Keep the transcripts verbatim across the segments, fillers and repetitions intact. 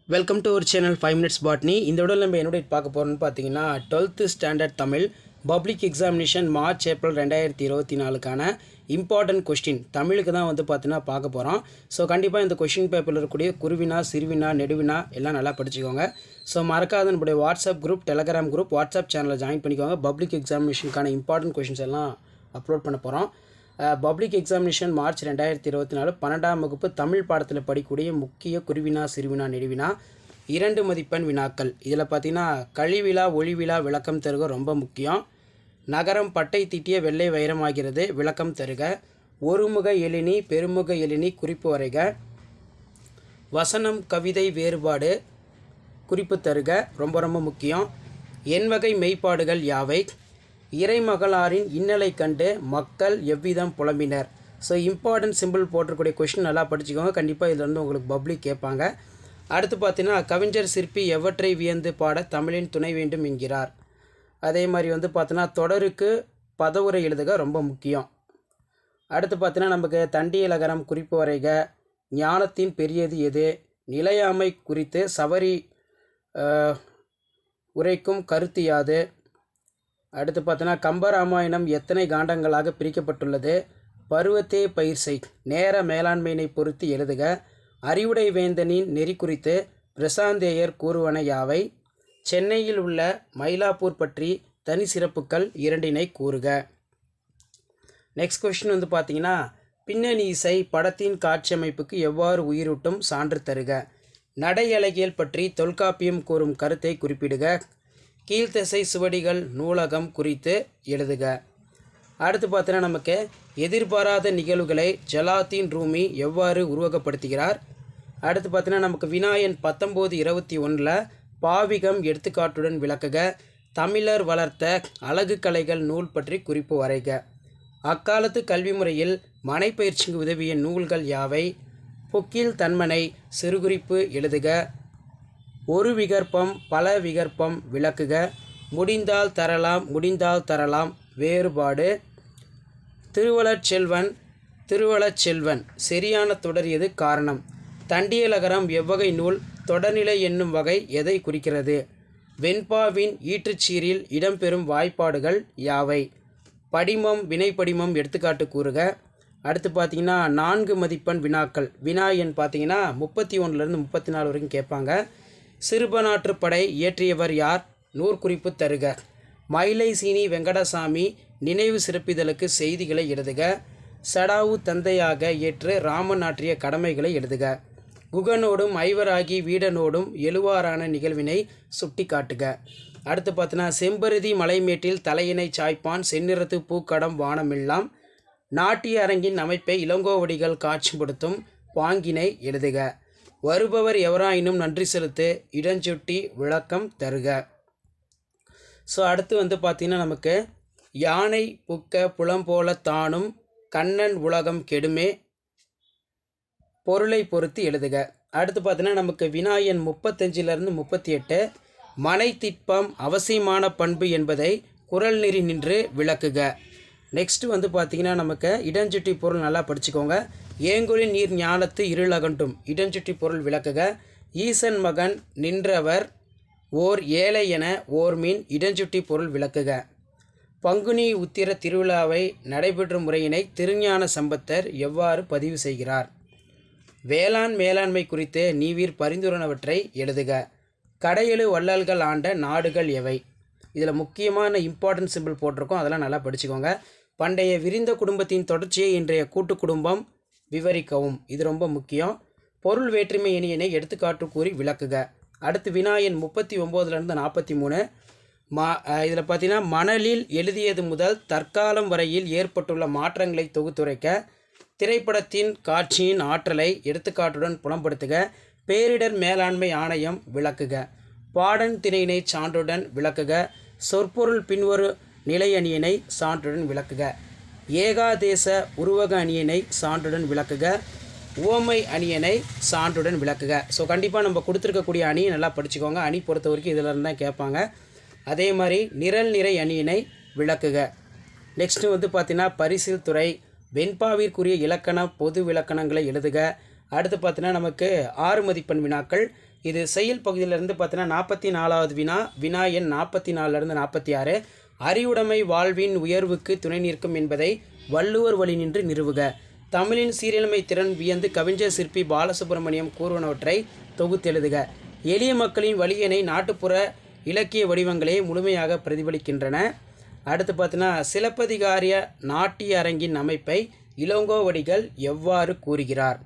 Welcome to our channel five minutes botany. இந்த விட நம்ம என்னோட பார்க்க போகிறோம்னு பார்த்தீங்கன்னா twelfth standard Tamil public examination March April ரெண்டாயிரத்தி இருபத்தி நாலுக்கான இம்பார்ட்டன்ட் கொஸ்டின் தமிழுக்கு தான் வந்து பார்த்தீங்கன்னா பார்க்க போகிறோம். ஸோ கண்டிப்பாக இந்த கொஸ்டின் பேப்பரில் இருக்கக்கூடிய குருவினா சிறுவினா நெடுவினா எல்லாம் நல்லா படிச்சுக்கோங்க. ஸோ மறக்காத நம்முடைய WhatsApp group Telegram group WhatsApp சேனலில் ஜாயின் பண்ணிக்கோங்க. பப்ளிக் எக்ஸாமினேஷனுக்கான இம்பார்ட்டன்ட் கொஸ்டின்ஸ் எல்லாம் அப்லோட் பண்ண போகிறோம். பப்ளிக் எக்ஸாமினேஷன் மார்ச் ரெண்டாயிரத்தி இருபத்தி நாலு பன்னெண்டாம் வகுப்பு தமிழ் பாடத்தில் படிக்கக்கூடிய முக்கிய குருவினா சிறுவினா நெடுவினா இரண்டு மதிப்பெண் வினாக்கள். இதில் பார்த்திங்கன்னா கழிவிழா ஒளிவிழா விளக்கம் தருக ரொம்ப முக்கியம். நகரம் பட்டை தீட்டிய வெள்ளை வைரமாகிறது விளக்கம் தருக. ஒருமுக எழினி பெருமுக எழினி குறிப்பு வரைக. வசனம் கவிதை வேறுபாடு குறிப்பு தருக ரொம்ப ரொம்ப முக்கியம். எண்வகை மெய்ப்பாடுகள் யாவை? இறைமகளாரின் இன்னலை கண்டு மக்கள் எவ்விதம் புலம்பினர். ஸோ இம்பார்ட்டன்ட் சிம்பிள் போட்டிருக்கூடிய கொஷின் நல்லா படிச்சுக்கோங்க. கண்டிப்பாக இதில் வந்து உங்களுக்கு பப்ளிக் கேட்பாங்க. அடுத்து பார்த்தீங்கன்னா கவிஞர் சிற்பி எவற்றை வியந்து பாட தமிழின் துணை வேண்டும் என்கிறார். அதே மாதிரி வந்து பார்த்தீங்கன்னா தொடருக்கு பதவுரை எழுதுக ரொம்ப முக்கியம். அடுத்து பார்த்தீங்கன்னா நமக்கு தண்டியலகரம் குறிப்பு வரைக. ஞானத்தின் பெரியது எது? நிலையாமை குறித்து சவரி உரைக்கும் கருத்து யாது? அடுத்து பார்த்தோன்னா கம்பராமாயணம் எத்தனை காண்டங்களாக பிரிக்கப்பட்டுள்ளது? பருவத்தே பயிர் செய். நேர மேலாண்மையினை பொறுத்து எழுதுக. அறிவுடை வேந்தனின் நெறி குறித்து பிரசாந்தேயர் கூறுவன யாவை? சென்னையில் உள்ள மயிலாப்பூர் பற்றி தனி சிறப்புகள் இரண்டினை கூறுக. நெக்ஸ்ட் கொஸ்டின் வந்து பார்த்தீங்கன்னா பின்னணி இசை படத்தின் காட்சியமைப்புக்கு எவ்வாறு உயிரூட்டும் சான்று தருக. நடை அழகியல் பற்றி தொல்காப்பியம் கூறும் கருத்தை குறிப்பிடுக. கீழ்த்திசை சுவடிகள் நூலகம் குறித்து எழுதுக. அடுத்து பார்த்தீங்கன்னா நமக்கு எதிர்பாராத நிகழ்வுகளை ஜலாத்தீன் ரூமி எவ்வாறு உருவகப்படுத்துகிறார்? அடுத்து பார்த்தீங்கன்னா நமக்கு வினாயன் பத்தொம்போது இருபத்தி ஒன்றில் பாவிகம் எடுத்துக்காட்டுடன் விளக்குக. தமிழர் வளர்த்த அழகு கலைகள் நூல் பற்றி குறிப்பு வரைக. அக்காலத்து கல்வி முறையில் மனைப்பயிற்சிக்கு உதவிய நூல்கள் யாவை? பொக்கில் தன்மனை சிறுகுறிப்பு எழுதுக. ஒரு விகற்பம் பல விகற்பம் விளக்குக. முடிந்தால் தரலாம் முடிந்தால் தரலாம் வேறுபாடு. திருவளச் செல்வன் திருவளச் செல்வன் சரியான தொடர் எது காரணம்? தண்டியலகரம் எவ்வகை நூல்? தொடர்நிலை என்னும் வகை எதை குறிக்கிறது? வெண்பாவின் ஈற்றுச்சீரில் இடம்பெறும் வாய்ப்பாடுகள் யாவை? படிமம் வினைப்படிமம் எடுத்துக்காட்டு கூறுக. அடுத்து பார்த்திங்கன்னா நான்கு மதிப்பெண் வினாக்கள். வினா எண் பார்த்திங்கன்னா முப்பத்தி ஒன்றுலேருந்து முப்பத்தி நாலு வரைக்கும் கேட்பாங்க. சிறுபனாற்றுப்படை இயற்றியவர் யார்? நூற்குறிப்பு தருக. மயிலை சீனி வெங்கடசாமி நினைவு சிறப்பிதழுக்கு செய்திகளை எழுதுக. சடாவு தந்தையாக ஏற்று ராமன் ஆற்றிய கடமைகளை எழுதுக. குகனோடும் ஐவராகி வீடனோடும் எழுவாரான நிகழ்வினை சுட்டி காட்டுக. அடுத்து பார்த்தோன்னா செம்பருதி மலைமேட்டில் தலையினை சாய்ப்பான் செந்நிறத்து பூக்கடம் வானமெல்லாம். நாட்டிய அரங்கின் அமைப்பை இளங்கோவடிகள் காட்சிப்படுத்தும் பாங்கினை எழுதுக. வருபவர் எவராயினும் நன்றி செலுத்து இடஞ்சுட்டி விளக்கம் தருக. ஸோ அடுத்து வந்து பார்த்திங்கன்னா நமக்கு யானை புக்க புலம்போல தானும் கண்ணன் உலகம் கெடுமே பொருளை பொறுத்து எழுதுக. அடுத்து பார்த்தீங்கன்னா நமக்கு வினாயன் முப்பத்தஞ்சிலிருந்து முப்பத்தி எட்டு மனை திட்பம் அவசியமான பண்பு என்பதை குரல் நெறி நின்று விளக்குக. நெக்ஸ்ட்டு வந்து பார்த்திங்கன்னா நமக்கு இடஞ்சுட்டி பொருள் நல்லா படிச்சுக்கோங்க. ஏங்கொழி நீர் ஞானத்து இருளகண்டும் இடஞ்சுட்டி பொருள் விளக்குக. ஈசன் மகன் நின்றவர் ஓர் ஏழை என ஓர் மீன் இடஞ்சுட்டி பொருள் விளக்குக. பங்குனி உத்திர திருவிழாவை நடைபெற்ற முறையினை திருஞான சம்பந்தர் எவ்வாறு பதிவு செய்கிறார்? வேளாண் மேலாண்மை குறித்து நீவீர் பரிந்துரைனவற்றை எழுதுக. கடையெழு வள்ளல்கள் ஆண்ட நாடுகள் எவை? இதில் முக்கியமான இம்பார்ட்டன்ட் சிம்பிள் போட்டிருக்கோம், அதெல்லாம் நல்லா படிச்சுக்கோங்க. பண்டைய விரிந்த குடும்பத்தின் தொடர்ச்சியை இன்றைய கூட்டு குடும்பம் விவரிக்கவும், இது ரொம்ப முக்கியம். பொருள் வேற்றுமை இணையினை எடுத்துக்காட்டு கூறி விளக்குக. அடுத்து வினாயன் முப்பத்தி ஒம்போதுலேருந்து நாற்பத்தி மூணு மா இதில் பார்த்தீங்கன்னா மணலில் எழுதியது முதல் தற்காலம் வரையில் ஏற்பட்டுள்ள மாற்றங்களை தொகுத்துரைக்க. திரைப்படத்தின் காட்சியின் ஆற்றலை எடுத்துக்காட்டுடன் புலப்படுத்துக. பேரிடர் மேலாண்மை ஆணையம் விளக்குக. பாடன் திணையினை சான்றுடன் விளக்குக. சொற்பொருள் பின்வரு நிலை அணியினை சான்றுடன் விளக்குக. ஏகாதேச உருவக அணியினை சான்றுடன் விளக்குக. உவமை அணியனை சான்றுடன் விளக்குக. ஸோ கண்டிப்பாக நம்ம கொடுத்துருக்கக்கூடிய அணியை நல்லா படிச்சுக்கோங்க. அணி பொறுத்த வரைக்கும் இதில் இருந்தால் கேட்பாங்க. அதே மாதிரி நிரல் நிறை அணியினை விளக்குக. நெக்ஸ்ட்டு வந்து பார்த்திங்கன்னா பரிசில் துறை வெண்பாவிற்குரிய இலக்கண பொது விளக்கணங்களை எழுதுக. அடுத்து பார்த்தீங்கன்னா நமக்கு ஆறு மதிப்பெண் வினாக்கள். இது செயல் பகுதியிலிருந்து பார்த்தீங்கன்னா நாற்பத்தி நாலாவது வினா வினா எண் நாற்பத்தி நாலுலேருந்து நாற்பத்தி ஆறு அறிவுடைமை வாழ்வின் உயர்வுக்கு துணை நிற்கும் என்பதை வள்ளுவர் வழி நின்று நிறுவுக. தமிழின் சீரியலமை திறன் வியந்து கவிஞர் சிற்பி பாலசுப்ரமணியம் கூறுவனவற்றை தொகுத்தெழுதுக. எளிய மக்களின் வலியினை நாட்டுப்புற இலக்கிய வடிவங்களே முழுமையாக பிரதிபலிக்கின்றன. அடுத்து பார்த்தீங்கன்னா சிலப்பதிகாரிய நாட்டிய அரங்கின் அமைப்பை இளங்கோவடிகள் எவ்வாறு கூறுகிறார்?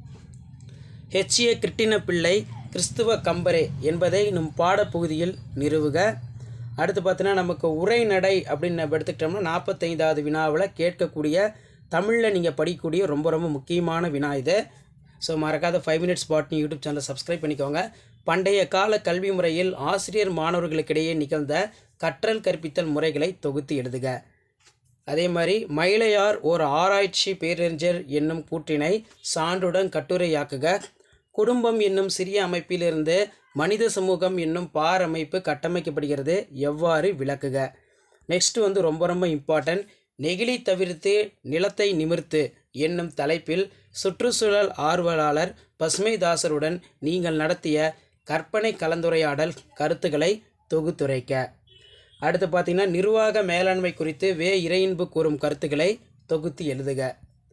ஹெச்ஏ கிருட்டிணப்பிள்ளை கிறிஸ்துவ கம்பரே என்பதை நம் பாடப்பகுதியில் நிறுவுக. அடுத்து பார்த்தீங்கன்னா நமக்கு உரைநடை அப்படின்னு நம்ம எடுத்துக்கிட்டோம்னா நாற்பத்தைந்தாவது வினாவில் கேட்கக்கூடிய தமிழில் நீங்கள் படிக்கக்கூடிய ரொம்ப ரொம்ப முக்கியமான வினா இது. ஸோ மறக்காத ஃபைவ் மினிட்ஸ் பாட்னி யூடியூப் சேனலை சப்ஸ்கிரைப் பண்ணிக்கோங்க. பண்டைய கால கல்வி முறையில் ஆசிரியர் மாணவர்களுக்கிடையே நிகழ்ந்த கற்றல் கற்பித்தல் முறைகளை தொகுத்து எழுதுக. அதே மாதிரி மயிலையார் ஓர் ஆராய்ச்சி பேரறிஞர் என்னும் கூற்றினை சான்றுடன் கட்டுரையாக்குக. குடும்பம் என்னும் சிறிய அமைப்பிலிருந்து மனித சமூகம் என்னும் பார் அமைப்பு கட்டமைக்கப்படுகிறது எவ்வாறு விளக்குக. நெக்ஸ்ட் வந்து ரொம்ப ரொம்ப இம்பார்ட்டன்ட். நெகிழி தவிர்த்து நிலத்தை நிமிர்த்து என்னும் தலைப்பில் சுற்றுச்சூழல் ஆர்வலாளர் பசுமைதாசருடன் நீங்கள் நடத்திய கற்பனை கலந்துரையாடல் கருத்துக்களை தொகுத்துரைக்க. அடுத்து பார்த்தீங்கன்னா நிர்வாக மேலாண்மை குறித்து வே இறையின்பு கூறும் கருத்துக்களை தொகுத்து எழுதுக.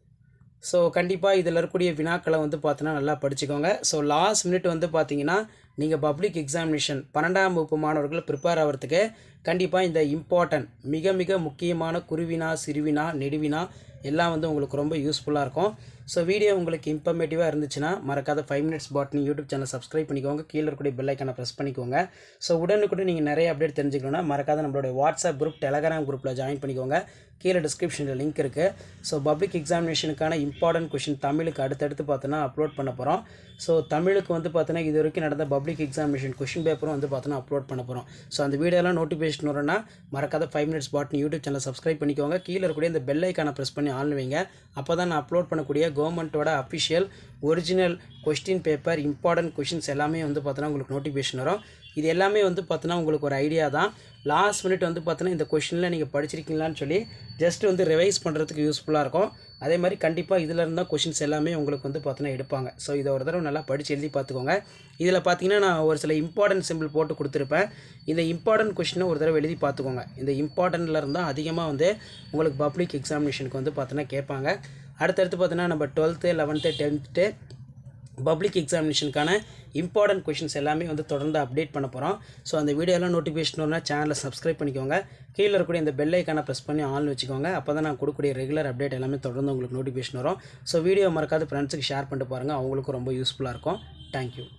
ஸோ கண்டிப்பாக இதில் இருக்கக்கூடிய வினாக்களை வந்து பார்த்தீங்கன்னா நல்லா படிச்சுக்கோங்க. ஸோ லாஸ்ட் மினிட் வந்து பார்த்தீங்கன்னா நீங்கள் பப்ளிக் எக்ஸாமினேஷன் பன்னெண்டாம் வகுப்பு மாணவர்கள் ப்ரிப்பேர் ஆகிறதுக்கு கண்டிப்பாக இந்த இம்பார்ட்டன்ட் மிக மிக முக்கியமான குருவினா சிறுவினா நெடுவினா எல்லாம் வந்து உங்களுக்கு ரொம்ப யூஸ்ஃபுல்லாக இருக்கும். ஸோ வீடியோ உங்களுக்கு இன்ஃபர்மேட்டிவாக இருந்துச்சுன்னா மறக்காத five minutes botany YouTube channel subscribe பண்ணிக்கோங்க. கீழே இருக்கக்கூடிய பெல் ஐக்கானை ப்ரெஸ் பண்ணிக்கோங்க. ஸோ உடனுக்குடன் நீங்கள் நிறைய அப்டேட் தெரிஞ்சுக்கணுன்னா மறக்காத நம்மளுடைய வாட்ஸ்அப் குரூப் டெலகிராம் குரூப்பில் ஜாயின் பண்ணிக்கோங்க. கீழே டிஸ்கிரிப்ஷனில் லிங்க் இருக்குது. ஸோ பப்ளிக் எக்ஸாமினேஷனுக்கான இம்பார்ட்டன்ட் கொஷின் தமிழுக்கு அடுத்தடுத்து பார்த்தோன்னா அப்லோட் பண்ண போகிறோம். ஸோ தமிழுக்கு வந்து பார்த்தோன்னா இது வரைக்கும் நடந்த பப்ளிக் எக்ஸாமினேஷன் கொஷின் பேப்பரும் வந்து பார்த்தோன்னா அப்லோட் பண்ண போகிறோம். ஸோ அந்த வீடியோலாம் நோட்டிஃபிகேஷன் வரும்னா மறக்காத five minutes botany YouTube channel subscribe பண்ணிக்கோங்க. கீழே இருக்கக்கூடிய இந்த பெல் ஐக்கானை ப்ரெஸ் பண்ணி ஆன் வைங்க. அப்போ தான் நான் அப்லோட் பண்ணக்கூடிய கவர்மெண்ட்டோட official original question paper important questions எல்லாமே வந்து பார்த்தோன்னா உங்களுக்கு நோட்டிஃபிகேஷன் வரும். இது எல்லாமே வந்து பார்த்தோன்னா உங்களுக்கு ஒரு ஐடியா தான். லாஸ்ட் மினிட் வந்து பார்த்தோன்னா இந்த கொஷினில் நீங்கள் படிச்சிருக்கீங்களான்னு சொல்லி ஜஸ்ட் வந்து ரிவைஸ் பண்ணுறதுக்கு யூஸ்ஃபுல்லாக இருக்கும். அதே மாதிரி கண்டிப்பாக இதில் இருந்தால் கொஷின்ஸ் எல்லாமே உங்களுக்கு வந்து பார்த்தோன்னா எடுப்பாங்க. ஸோ இதை ஒரு தடவை நல்லா படித்து எழுதி பார்த்துக்கோங்க. இதில் பார்த்தீங்கன்னா நான் ஒரு சில இம்பார்ட்டன்ட் சிம்பிள் போட்டு கொடுத்துருப்பேன். இந்த இம்பார்ட்டன்ட் கொஷினை ஒரு தடவை எழுதி பார்த்துக்கோங்க. இந்த இம்பார்ட்டன்ட்டில் இருந்தால் அதிகமாக வந்து உங்களுக்கு பப்ளிக் எக்ஸாமினேஷனுக்கு வந்து பார்த்தோன்னா கேட்பாங்க. அடுத்தடுத்து பார்த்தோன்னா நம்ம டுவெல்த்து லெவன்த்து டென்த்து பப்ளிக் எக்ஸாமினேஷனுக்கான இம்பார்ட்டன்ட் கொஷின்ஸ் எல்லாமே வந்து தொடர்ந்து அப்டேட் பண்ண போகிறோம். ஸோ அந்த வீடியோலாம் நோட்டிஃபிகேஷன் வரணும்னா சேனலை சப்ஸ்கிரைப் பண்ணிக்கோங்க. கீழே இருக்கக்கூடிய இந்த பெல் ஐக்கானை ப்ரெஸ் பண்ணி ஆன் வச்சுக்கோங்க. அப்போ தான் நான் கொடுக்கக்கூடிய ரெகுலர் அப்டேட் எல்லாமே தொடர்ந்து உங்களுக்கு நோட்டிஃபிகேஷன் வரும். ஸோ வீடியோ மறக்காத ஃப்ரெண்ட்ஸுக்கு ஷேர் பண்ணிட்டு பாருங்கள். அவங்களுக்கும் ரொம்ப யூஸ்ஃபுல்லாக இருக்கும். தேங்க்யூ.